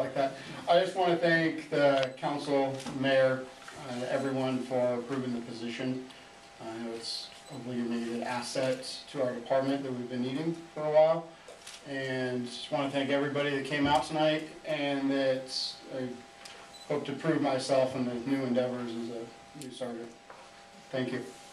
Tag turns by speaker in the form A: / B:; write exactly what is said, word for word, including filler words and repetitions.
A: like that. I just want to thank the council, mayor, and everyone for approving the position. I know it's a really needed asset to our department that we've been needing for a while. And just want to thank everybody that came out tonight and that I hope to prove myself in the new endeavors as a new sergeant. Thank you.